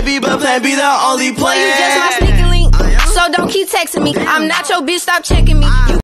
plan B, but plan B the only plan. Boy, you just my sneaky link, so don't keep texting me. I'm not your bitch, stop checking me.